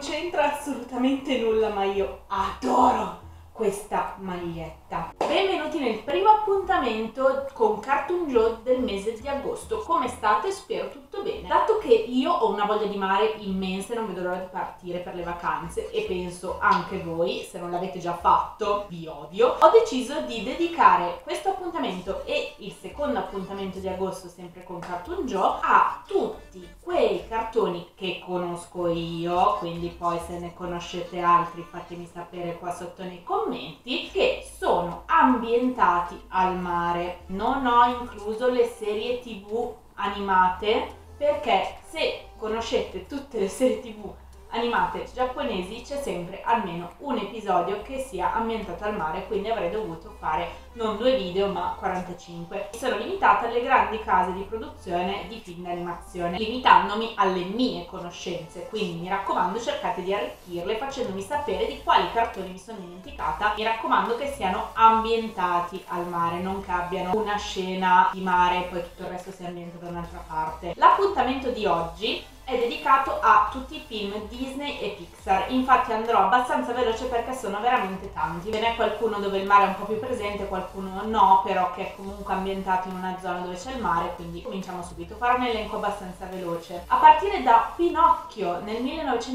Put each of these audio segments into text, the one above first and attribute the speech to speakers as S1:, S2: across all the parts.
S1: c'entra assolutamente nulla, ma io adoro questa maglietta. Benvenuti nel primo appuntamento con Cartoon Joe del mese di agosto. Come state? Spero tutto bene. Dato che io ho una voglia di mare immensa e non vedo l'ora di partire per le vacanze, e penso anche voi, se non l'avete già fatto vi odio, ho deciso di dedicare questo appuntamento e il secondo appuntamento di agosto, sempre con Cartoon Joe, a tutti quei cartoni che conosco io, quindi poi se ne conoscete altri fatemi sapere qua sotto nei commenti, che sono ambientati al mare. Non ho incluso le serie TV animate, perché se conoscete tutte le serie TV animate giapponesi c'è sempre almeno un episodio che sia ambientato al mare, quindi avrei dovuto fare non 2 video ma 45. Mi sono limitata alle grandi case di produzione di film d'animazione, limitandomi alle mie conoscenze, quindi mi raccomando cercate di arricchirle facendomi sapere di quali cartoni mi sono dimenticata. Mi raccomando che siano ambientati al mare, non che abbiano una scena di mare e poi tutto il resto sia ambientato da un'altra parte. L'appuntamento di oggi è dedicato a tutti i film Disney e Pixar, infatti andrò abbastanza veloce perché sono veramente tanti. Ve n'è qualcuno dove il mare è un po' più presente, qualcuno no, però che è comunque ambientato in una zona dove c'è il mare, quindi cominciamo subito. Farò un elenco abbastanza veloce. A partire da Pinocchio nel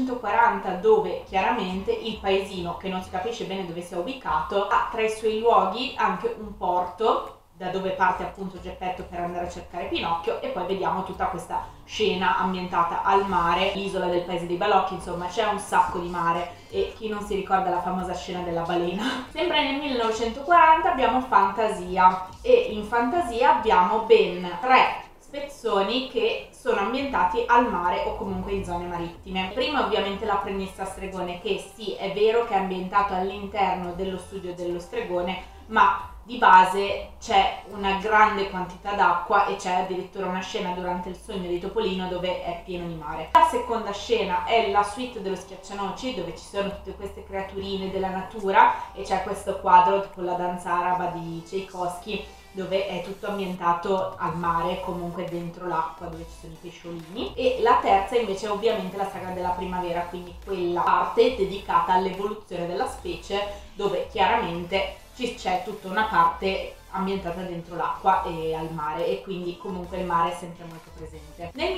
S1: 1940, dove chiaramente il paesino, che non si capisce bene dove sia ubicato, ha tra i suoi luoghi anche un porto, da dove parte appunto Geppetto per andare a cercare Pinocchio, e poi vediamo tutta questa scena ambientata al mare, l'isola del paese dei balocchi, insomma c'è un sacco di mare, e chi non si ricorda la famosa scena della balena. Sempre nel 1940 abbiamo Fantasia, e in Fantasia abbiamo ben 3 spezzoni che sono ambientati al mare o comunque in zone marittime. Prima ovviamente l'apprendista stregone, che sì, è vero che è ambientato all'interno dello studio dello stregone, ma di base c'è una grande quantità d'acqua e c'è addirittura una scena durante il sogno di Topolino dove è pieno di mare. La seconda scena è la suite dello Schiaccianoci, dove ci sono tutte queste creaturine della natura e c'è questo quadro con la danza araba di Tchaikovsky, dove è tutto ambientato al mare, comunque dentro l'acqua dove ci sono i pesciolini. E la terza invece è ovviamente la saga della primavera, quindi quella parte dedicata all'evoluzione della specie, dove chiaramente c'è tutta una parte ambientata dentro l'acqua e al mare, e quindi comunque il mare è sempre molto presente. Nel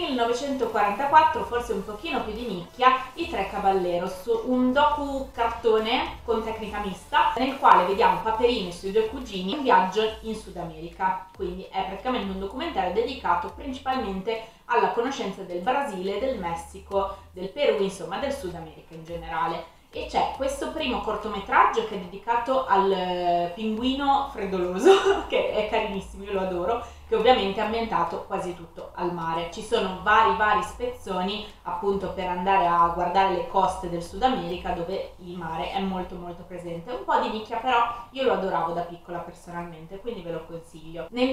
S1: 1944, forse un pochino più di nicchia, I Tre Caballeros, un docu cartone con tecnica mista nel quale vediamo Paperino e i suoi 2 cugini in viaggio in Sud America, quindi è praticamente un documentario dedicato principalmente alla conoscenza del Brasile, del Messico, del Perù, insomma del Sud America in generale. E c'è questo primo cortometraggio che è dedicato al pinguino freddoloso, che è carinissimo, io lo adoro, che ovviamente è ambientato quasi tutto al mare. Ci sono vari spezzoni appunto per andare a guardare le coste del Sud America, dove il mare è molto presente. Un po' di nicchia, però io lo adoravo da piccola personalmente, quindi ve lo consiglio. Nel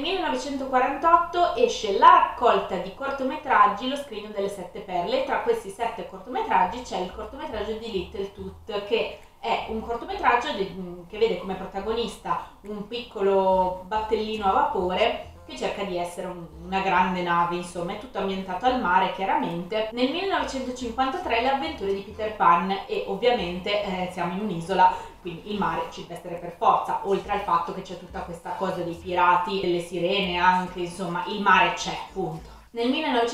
S1: 1948 esce la raccolta di cortometraggi Lo Scrigno delle 7 Perle. Tra questi 7 cortometraggi c'è il cortometraggio di Little Toot, che è un cortometraggio che vede come protagonista un piccolo battellino a vapore che cerca di essere una grande nave, insomma è tutto ambientato al mare chiaramente. Nel 1953 Le avventure di Peter Pan, e ovviamente siamo in un'isola, quindi il mare ci deve essere per forza, oltre al fatto che c'è tutta questa cosa dei pirati, delle sirene anche, insomma il mare c'è, punto. Nel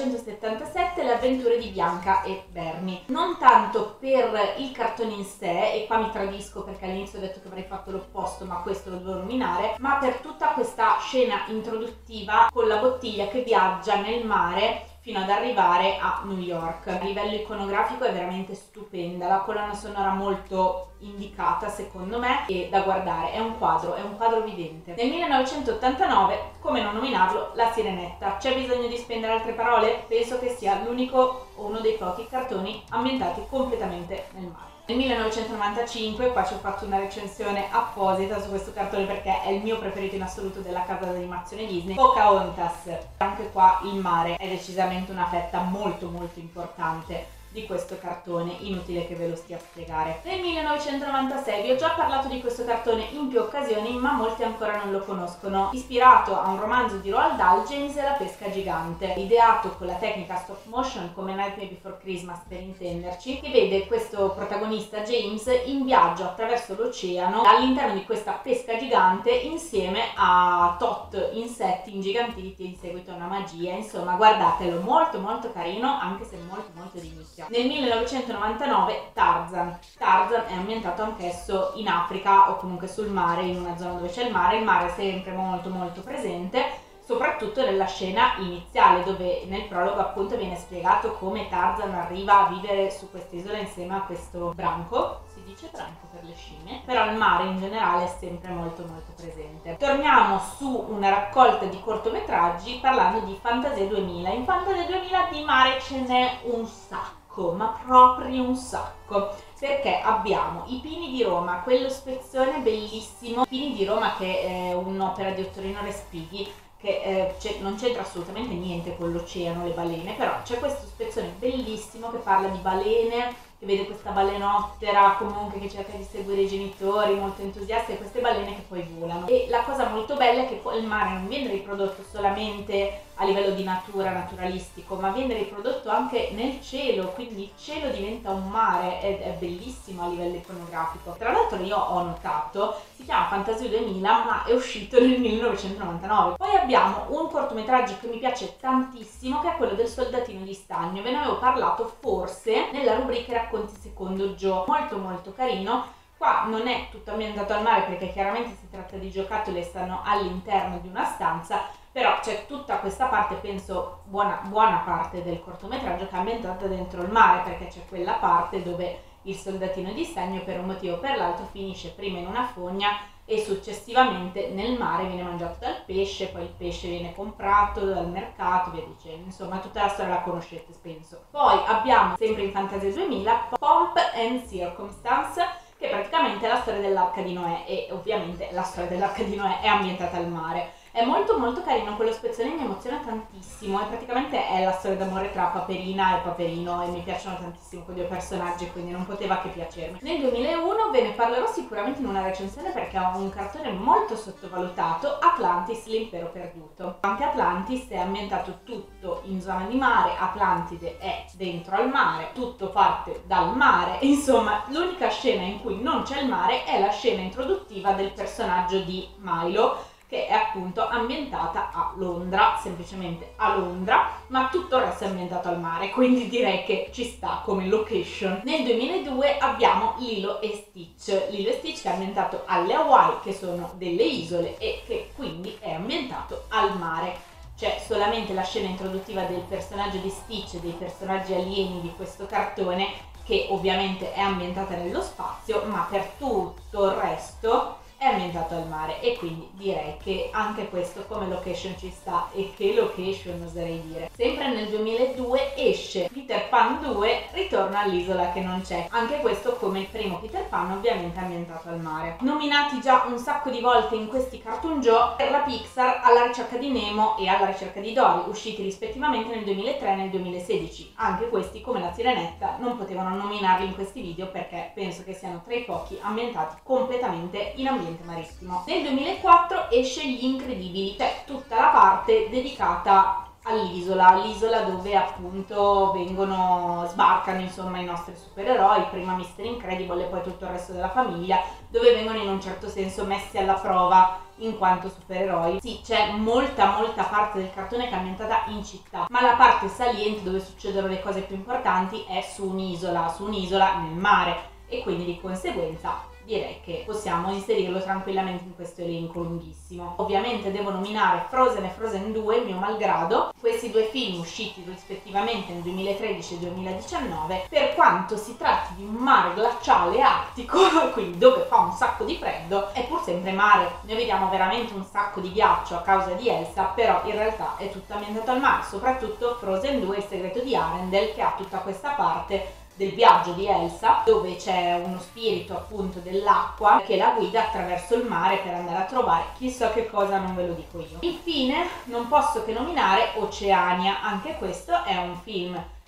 S1: 1977 Le avventure di Bianca e Bernie, non tanto per il cartone in sé, e qua mi tradisco perché all'inizio ho detto che avrei fatto l'opposto, ma questo lo devo nominare, ma per tutta questa scena introduttiva con la bottiglia che viaggia nel mare fino ad arrivare a New York. A livello iconografico è veramente stupenda, la colonna sonora molto indicata secondo me e da guardare, è un quadro vivente. Nel 1989, come non nominarlo, La Sirenetta. C'è bisogno di spendere altre parole? Penso che sia l'unico o uno dei pochi cartoni ambientati completamente nel mare. Nel 1995, qua ci ho fatto una recensione apposita su questo cartone perché è il mio preferito in assoluto della casa d'animazione Disney, Pocahontas. Anche qua il mare è decisamente una fetta molto importante di questo cartone, inutile che ve lo stia a spiegare. Nel 1996 vi ho già parlato di questo cartone in più occasioni, ma molti ancora non lo conoscono. Ispirato a un romanzo di Roald Dahl, James e la pesca gigante, ideato con la tecnica stop motion come Nightmare Before Christmas per intenderci, che vede questo protagonista James in viaggio attraverso l'oceano all'interno di questa pesca gigante insieme a tot insetti ingigantiti in seguito a una magia. Insomma, guardatelo, molto molto carino, anche se molto di nicchia. Nel 1999 Tarzan è ambientato anch'esso in Africa o comunque sul mare, in una zona dove c'è il mare è sempre molto presente, soprattutto nella scena iniziale dove nel prologo appunto viene spiegato come Tarzan arriva a vivere su quest'isola insieme a questo branco, si dice branco per le scimmie, però il mare in generale è sempre molto presente. Torniamo su una raccolta di cortometraggi parlando di Fantasia 2000. In Fantasia 2000 di mare ce n'è un sacco, ma proprio un sacco, perché abbiamo I Pini di Roma, quello spezzone bellissimo, I Pini di Roma che è un'opera di Ottorino Respighi, che non c'entra assolutamente niente con l'oceano, le balene, però c'è questo spezzone bellissimo che parla di balene, che vede questa balenottera comunque che cerca di seguire i genitori, molto entusiasta, e queste balene che poi volano. E la cosa molto bella è che poi il mare non viene riprodotto solamente a livello di natura, naturalistico, ma viene riprodotto anche nel cielo, quindi il cielo diventa un mare, è bellissimo a livello iconografico. Tra l'altro io ho notato, si chiama Fantasia 2000 ma è uscito nel 1999. Poi abbiamo un cortometraggio che mi piace tantissimo, che è quello del Soldatino di Stagno. Ve ne avevo parlato forse nella rubrica Racconti secondo Joe, molto carino. Qua non è tutto ambientato al mare perché chiaramente si tratta di giocattoli e stanno all'interno di una stanza, però c'è tutta questa parte, penso buona parte del cortometraggio che è ambientata dentro il mare, perché c'è quella parte dove il soldatino di Stagno per un motivo o per l'altro finisce prima in una fogna e successivamente nel mare viene mangiato dal pesce, poi il pesce viene comprato dal mercato, via dicendo. Insomma, tutta la storia la conoscete, penso. Poi abbiamo, sempre in Fantasia 2000, Pomp and Circumstance, che praticamente è la storia dell'Arca di Noè, e ovviamente la storia dell'Arca di Noè è ambientata al mare. È molto carino, quello spezzone mi emoziona tantissimo, e praticamente è la storia d'amore tra Paperina e Paperino, e mi piacciono tantissimo quei due personaggi, quindi non poteva che piacermi. Nel 2001 ve ne parlerò sicuramente in una recensione perché è un cartone molto sottovalutato, Atlantis, l'impero perduto. Anche Atlantis è ambientato tutto in zona di mare, Atlantide è dentro al mare, tutto parte dal mare, insomma l'unica scena in cui non c'è il mare è la scena introduttiva del personaggio di Milo, che è appunto ambientata a Londra, semplicemente a Londra, ma tutto il resto è ambientato al mare, quindi direi che ci sta come location. Nel 2002 abbiamo Lilo e Stitch. Lilo e Stitch che è ambientato alle Hawaii, che sono delle isole, e che quindi è ambientato al mare. C'è solamente la scena introduttiva del personaggio di Stitch e dei personaggi alieni di questo cartone, che ovviamente è ambientata nello spazio, ma per tutto il resto è ambientato al mare, e quindi direi che anche questo come location ci sta. E che location, oserei dire. Sempre nel 2002 esce Peter Pan 2, Ritorno all'isola che non c'è. Anche questo come il primo Peter Pan, ovviamente ambientato al mare. Nominati già un sacco di volte in questi Cartoon Joe per la Pixar, Alla ricerca di Nemo e Alla ricerca di Dory, usciti rispettivamente nel 2003 e nel 2016. Anche questi, come La Sirenetta, non potevano nominarli in questi video perché penso che siano tra i pochi ambientati completamente in ambiente marittimo. Nel 2004 esce Gli Incredibili, cioè tutta la parte dedicata all'isola dove appunto sbarcano insomma i nostri supereroi, prima Mr. Incredible e poi tutto il resto della famiglia, dove vengono in un certo senso messi alla prova in quanto supereroi. Sì, c'è molta parte del cartone che è ambientata in città, ma la parte saliente dove succedono le cose più importanti è su un'isola nel mare, e quindi di conseguenza direi che possiamo inserirlo tranquillamente in questo elenco lunghissimo. Ovviamente devo nominare Frozen e Frozen 2, mio malgrado, questi due film usciti rispettivamente nel 2013 e 2019, per quanto si tratti di un mare glaciale artico, quindi dove fa un sacco di freddo, è pur sempre mare. Noi vediamo veramente un sacco di ghiaccio a causa di Elsa, però in realtà è tutto ambientato al mare, soprattutto Frozen 2, Il segreto di Arendelle, che ha tutta questa parte del viaggio di Elsa, dove c'è uno spirito appunto dell'acqua che la guida attraverso il mare per andare a trovare chissà che cosa, non ve lo dico io. Infine non posso che nominare Oceania. Anche questo è un film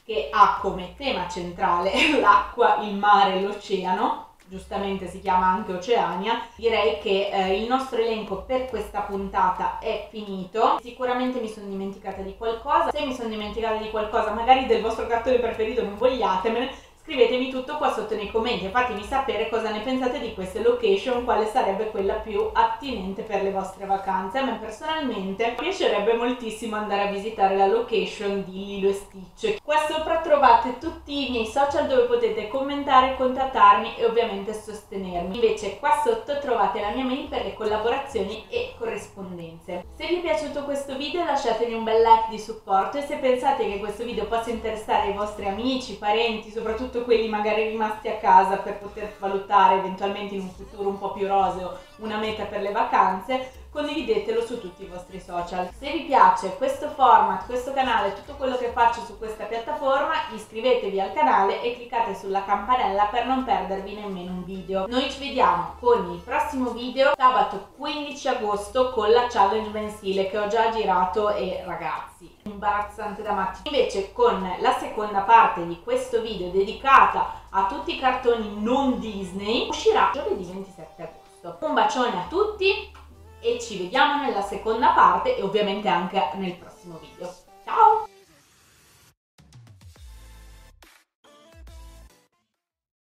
S1: che ha come tema centrale l'acqua, il mare e l'oceano. Giustamente si chiama anche Oceania. Direi che il nostro elenco per questa puntata è finito. Sicuramente mi sono dimenticata di qualcosa. Se mi sono dimenticata di qualcosa, magari del vostro cartone preferito, non vogliatemene, scrivetemi tutto qua sotto nei commenti e fatemi sapere cosa ne pensate di queste location, quale sarebbe quella più attinente per le vostre vacanze. A me personalmente piacerebbe moltissimo andare a visitare la location di Lilo e Stitch. Qua sopra trovate tutti i miei social dove potete commentare, contattarmi e ovviamente sostenermi. Invece qua sotto trovate la mia mail per le collaborazioni e corrispondenze. Se vi è piaciuto questo video lasciatemi un bel like di supporto e se pensate che questo video possa interessare i vostri amici, parenti, soprattutto quelli magari rimasti a casa per poter valutare eventualmente in un futuro un po' più roseo una meta per le vacanze, condividetelo su tutti i vostri social. Se vi piace questo format, questo canale, tutto quello che faccio su questa piattaforma, iscrivetevi al canale e cliccate sulla campanella per non perdervi nemmeno un video. Noi ci vediamo con il prossimo video sabato 15 agosto con la challenge mensile che ho già girato e ragazzi, imbarazzante da matti. Invece con la seconda parte di questo video dedicata a tutti i cartoni non Disney uscirà giovedì 27 agosto. Un bacione a tutti e ci vediamo nella seconda parte e ovviamente anche nel prossimo video. Ciao!